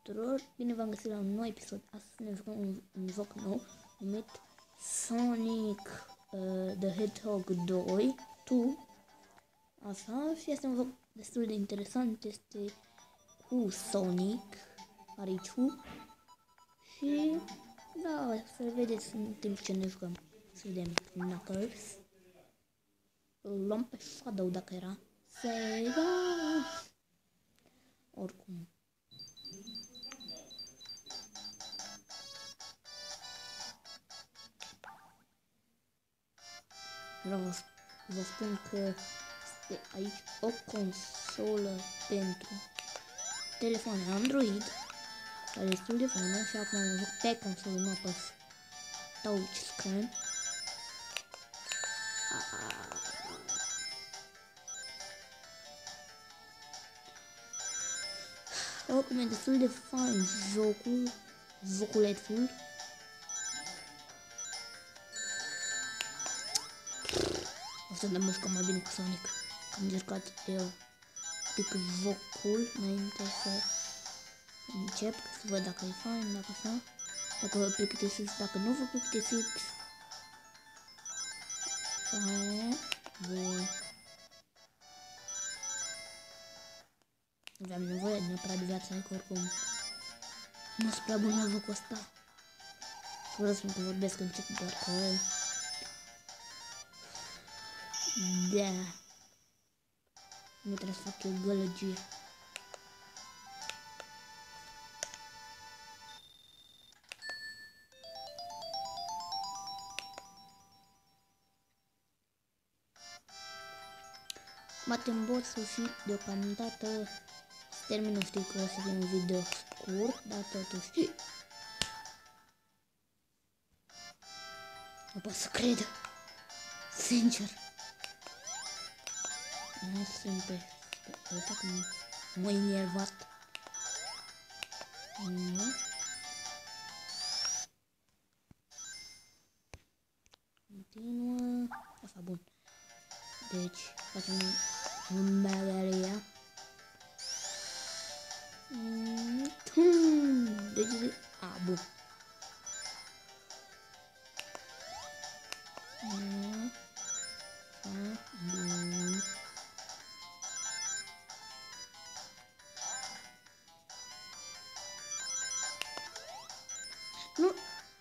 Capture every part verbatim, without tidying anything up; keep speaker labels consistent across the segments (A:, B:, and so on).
A: tuturor, bine v-am găsit la un nou episod. Astăzi ne jucăm un, un joc nou numit Sonic uh, the Hedgehog doi. Tu. Așa, și este un joc destul de interesant. Este cu Sonic, Arichu. Și da, să vedeți în timp ce ne jucăm. Să vedem Knuckles. Îl luăm pe Shadow dacă era Sega. Oricum. Vreau vă, vă spun că este aici o consolă pentru telefoane Android, care este destul de faină, și acum mă joc pe consolă, nu apăs touchscreen. Oricum e destul de fain jocul, joculețul. O să ne mușcăm mai bine cu Sonic. Am încercat eu un pic jocul înainte să încep, să văd dacă e fain, dacă așa, dacă vă plictisiți, dacă nu vă plictisiți. Fain, bun. Aveam nevoie neapărat de viața, adică oricum nu sunt prea bun la jocul ăsta. Și vreau să spun că vorbesc încet, doar că da, nu trebuie să fac eu gălăgie. Batem bossul și deocamdată se termină, știu că o să fie un video scurt, dar totuși nu pot să cred, sincer. Nu sunt pe ăsta că m-a enervat. Nu. Continuă. Asta, bun. Deci, facem un megaria. Deci, a, bun. Bun. Nu.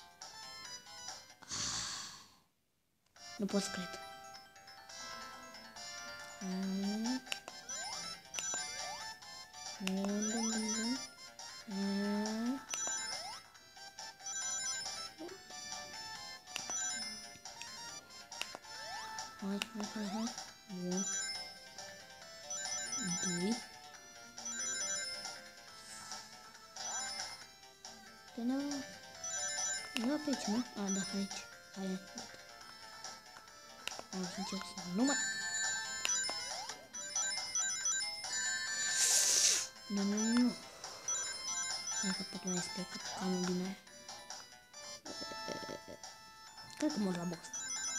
A: Nu pot să cred. Mm. Bun, bun, bun, bun. Mm. Hai, hai, hai, hai. Bun. Doi. Că nu... Nu pe aici, nu? A, da, aici. Hai, gata. Am să încep să nu mai... Nu, nu, nu. Hai că pot mai este capcanul din aia. Cred că mor la boss.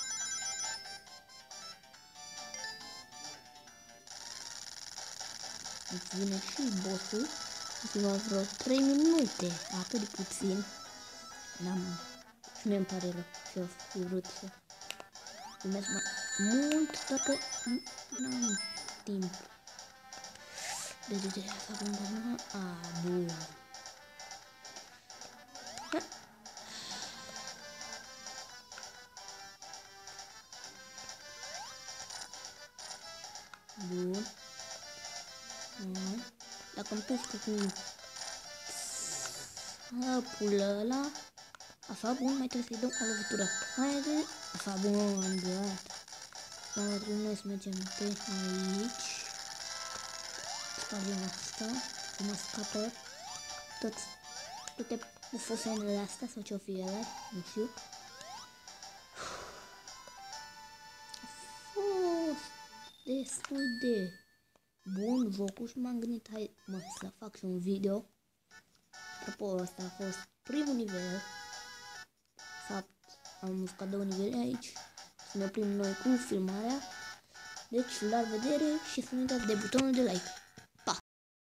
A: Îți vine și bossul. Ultima vreo trei minute. Atât de puțin. N-am... Și mie îmi pare rău. Și-o fi vrut să filmez mai mult, doar că n-am timp. De de de fac un bun. A, bun. Bun. Bun. Dacă îmi pușcă cu apul ăla, așa, bun, mai trebuie să-i dăm o lovitură. Haide, așa, bun, gata. Mai trebuie noi să mergem pe aici. Spargem asta, cum mă scapă toți, toate bufosenele astea, sau ce-o fi ele, nu știu. A fost destul de bun jocul și m-am gândit, hai, mă, să fac și un video. Apropo, ăsta a fost primul nivel. De fapt, am jucat două nivele aici. Să ne oprim noi cu filmarea. Deci, la revedere și să nu uitați de butonul de like.